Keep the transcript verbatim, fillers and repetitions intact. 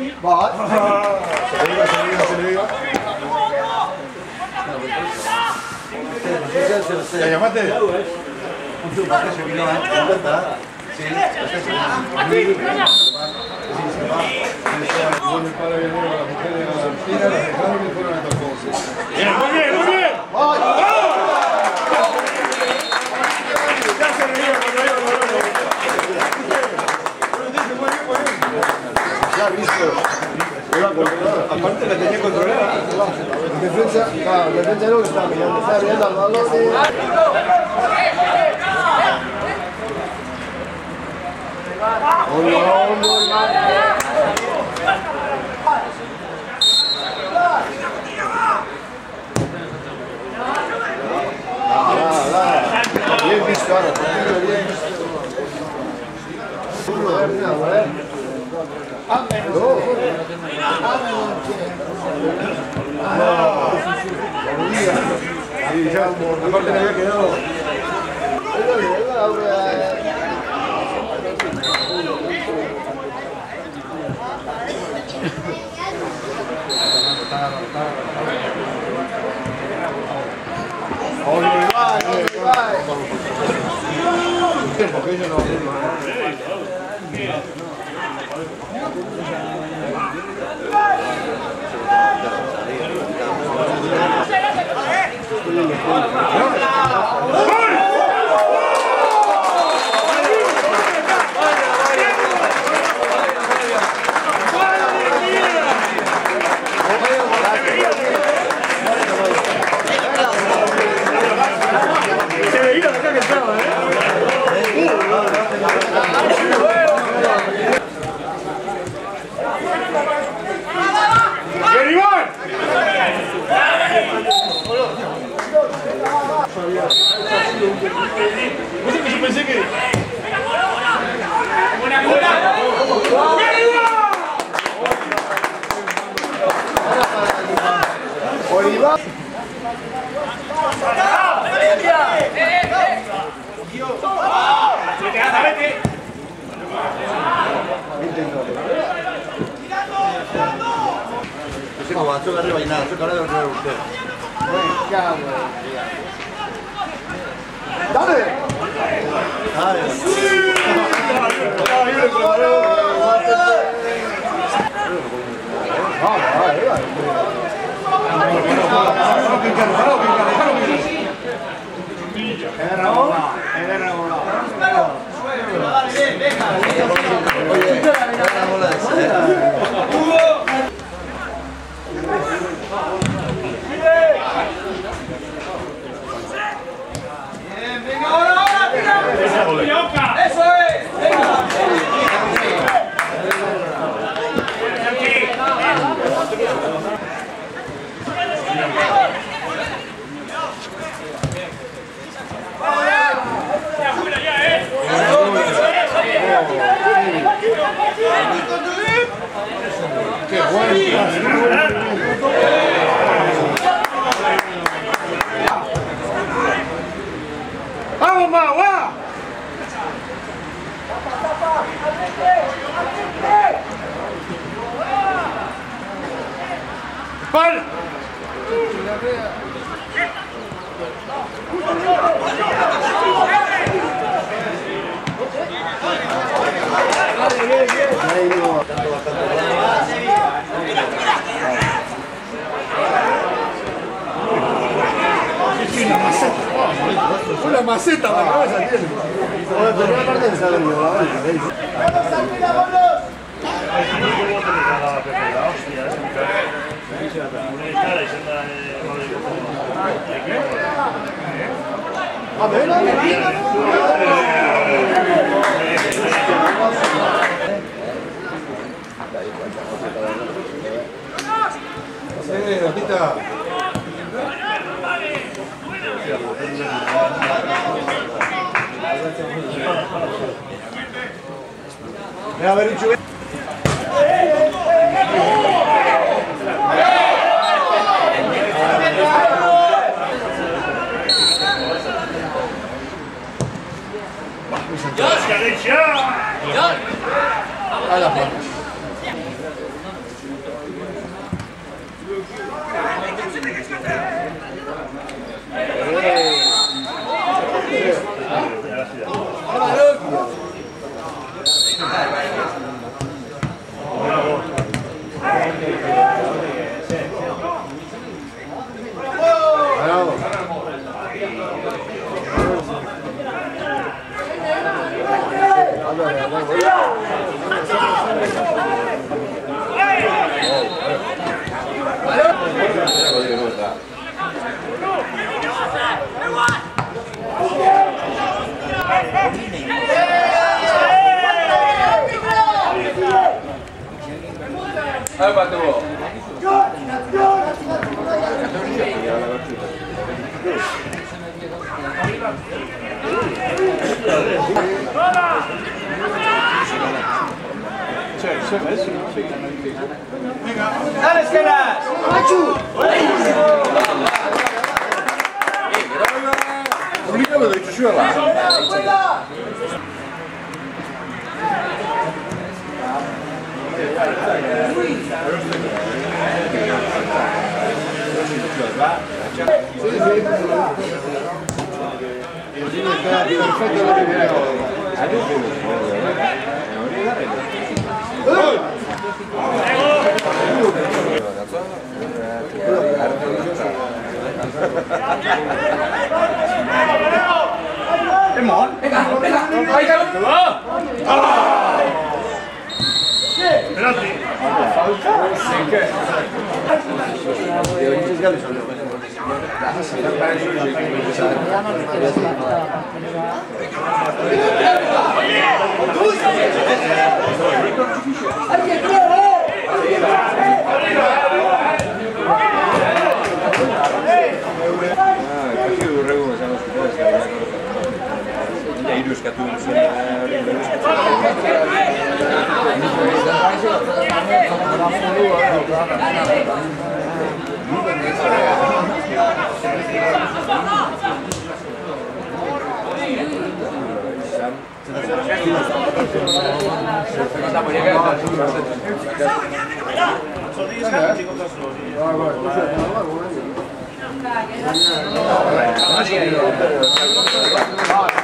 Va. Se le iba, se le iba, se le iba. ¿La llamaste? Se vino a ¿verdad? Sí, Bien, muy bien, muy bien. Ya se veía cuando iba a ya visto. Aparte la tenía controlada. Defensa, claro, defensa no está mirando, está mirando al balón y... Hola, hola. Bien visto ahora, bien visto. Sí, ya, aparte me había quedado. Porque ellos no. Se veía de acá que estaba, ¿eh? ¡Bien, Iván! No sé que yo pensé que... ¡Buena cola! ¡Bien, Iván! Oliva. No sé cómo va, choca arriba y nada, choca ahora de lo que usted. ¡Dale! ¡Dale! ¡Qué bueno! ¡Vamos, más, va! ¡Para! Fue una maceta para la cabeza, tiene. Bueno, pero una parte de saber yo, la verdad. ¡Vamos, Almira, vámonos! A ver, a ver, Eh, Gatita. Ve a ver un chubete. ¡Ya! ¡Ya! A la mano. Hai fatto dale Scalas! L'unica cosa che ci sia là. Cái món. Venga, venga. Vai, calma. Ah! Penalti. Dai,